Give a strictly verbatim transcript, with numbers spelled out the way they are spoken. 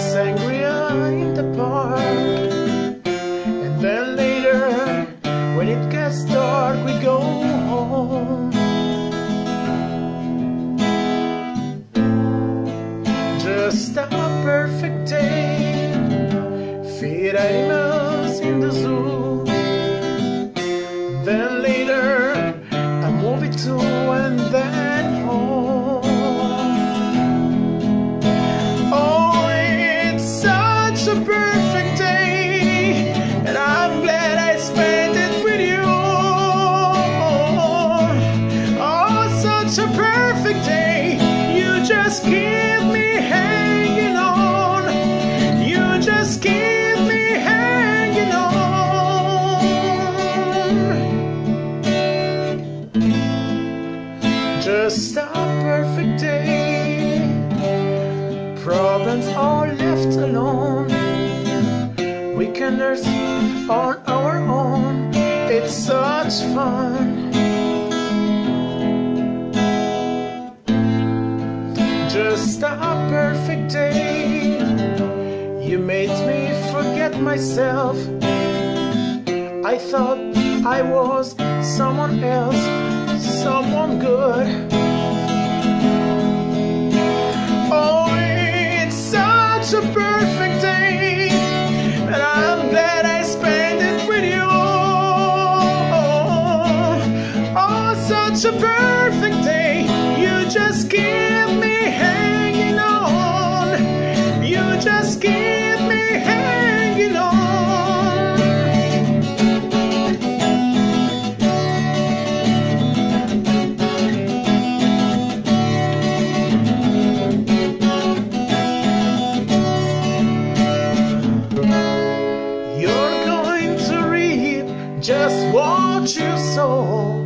sangria in the park, and then later, when it gets dark, we go home. Just a perfect day, feed animals in the zoo. Then later, a movie too, and then home. Oh, it's such a perfect day, and I'm glad I spent it with you. Oh, such a perfect day, you just keep me hanging on. You just keep me hanging on. Just a perfect day, problems are left alone. Weekenders on our own, it's such fun. Just a perfect day, you made me forget myself. I thought I was someone else, someone good. Oh, it's such a perfect day, and I'm glad I spent it with you. Oh, such a perfect day, you just keep me hanging on. You just keep me hanging on. You're going to reap just what you sow.